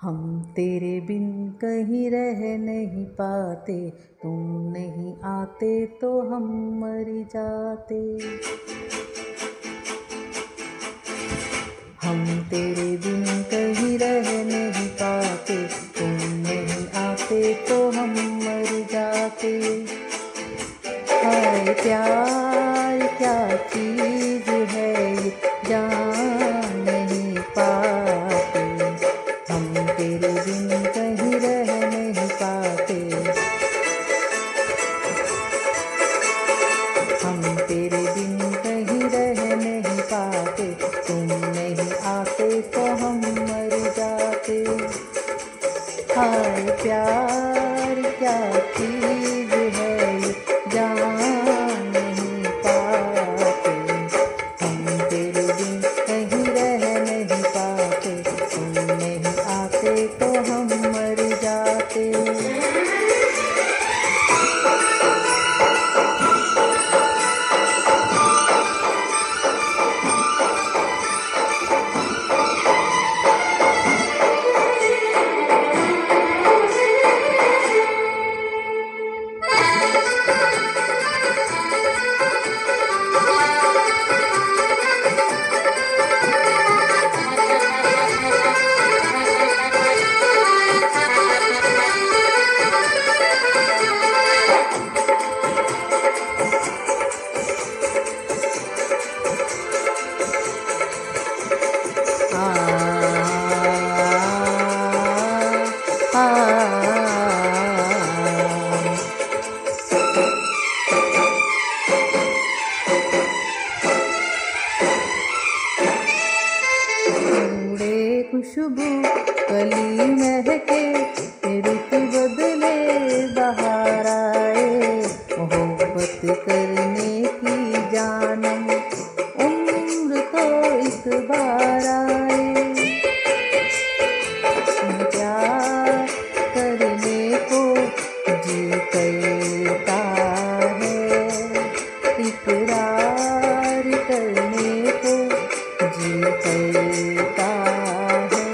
हम तेरे बिन कहीं रह नहीं पाते, तुम नहीं आते तो हम मर जाते। हम तेरे बिन कहीं रह नहीं पाते, तुम नहीं आते तो हम मर जाते। हाय प्यार क्या चीज़ है ये, जान नहीं पाते। हम तेरे बिन कहीं रह नहीं पाते, हम तेरे बिन कहीं रह नहीं पाते, तुम नहीं आते तो हम मर जाते। हाय प्यार क्या चीज़ है ये, जान नहीं पाते। हम तेरे बिन कहीं रह नहीं पाते, तुम नहीं आते तो हम मर जाते। खुशबू कली महके, रुत बदले बहार आए। मोहब्बत करने की जानम, उम्र तो इस बार आए। प्यार करने को जी करता है, इकरार करने को जी करता है,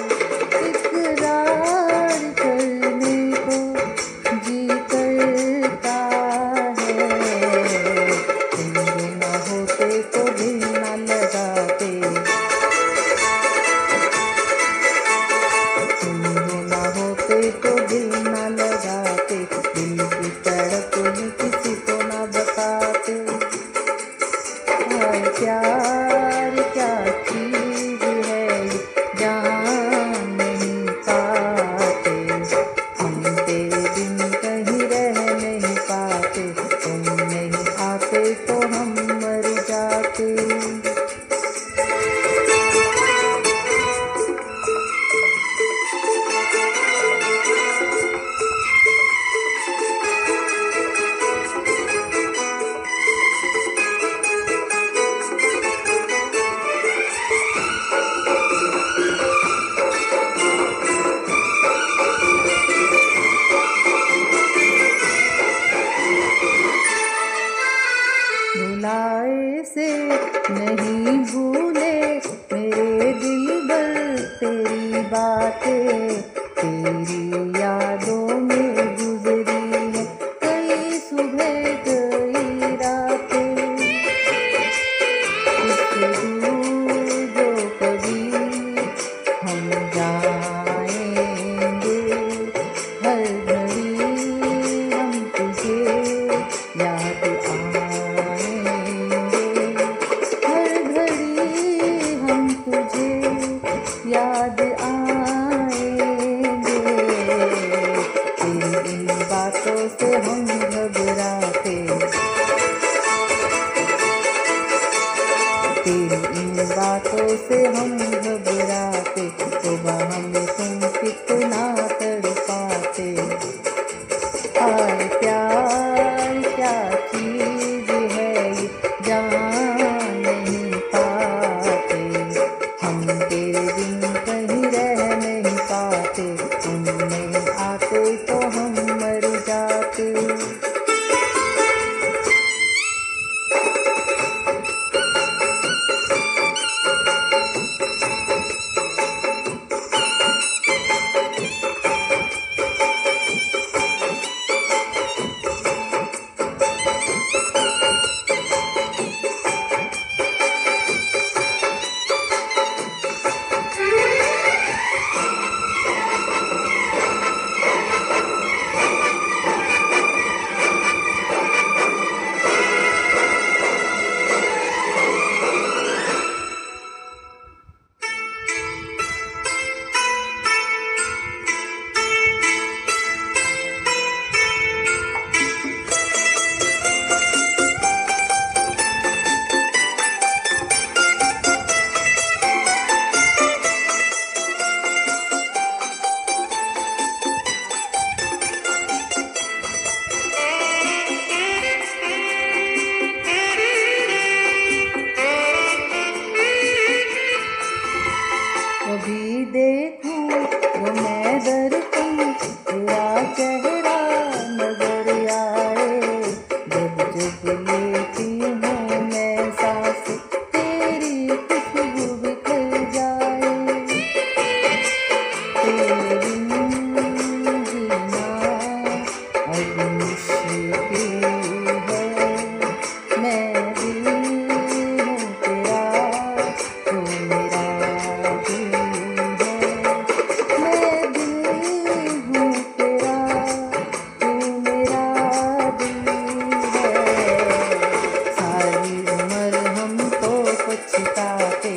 इकरार करने को जी करता है। तुम न होते तो दिल न लगाते, तुम न होते तो दिल न लगाते, दिल की तड़प ही किसी को न बताते। हाय प्यार क्या चीज़ है ये, जान नहीं पाते। हम तेरे बिन कहीं रह नहीं पाते, तुम नहीं आते तो हम मर जाते। भुलाए से नहीं भूले मेरे दिलबर तेरी बातें, तेरी यादों में गुजरी है कई सुबह कई रातें। इससे दूर जो कभी हम जाएंगे, हर घड़ी हम तुझे याद याद आएंगे। तेरी इन बातों से हम घबराते, तेरी इन बातों से हम घबराते, सुबह हमें तुम कितना तड़पाते। हाय प्यार क्या चीज़ है ये, जान नहीं पाते। हम तेरे बिन कहीं रह नहीं पाते, तुम नहीं आते तो हम मर जाते। जो मैं दर्पण तेरा चेहरा नजर आए, जब जब लेती हूँ मैं सांस तेरी खुशबू बिखर जाए। तेरे बिन जीना अब मुश्किल है, मैं दिल हूँ तेरा, तू मेरा दिल है। मैं दिल हूँ तेरा, तू मेरा दिल है। सारी उम्र हम तो पछताते,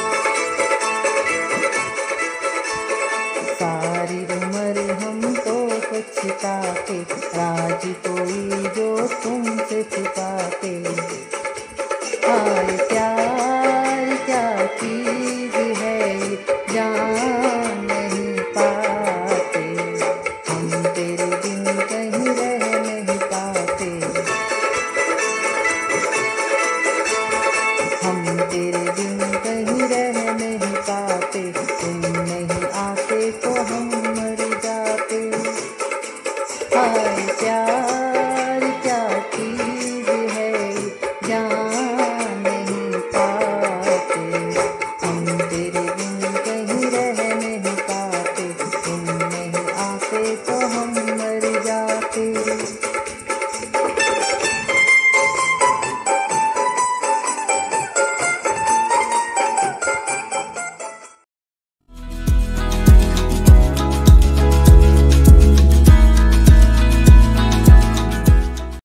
सारी उम्र हम तो पछताते, राज कोई जो तुमसे छुपाते। हाय प्यार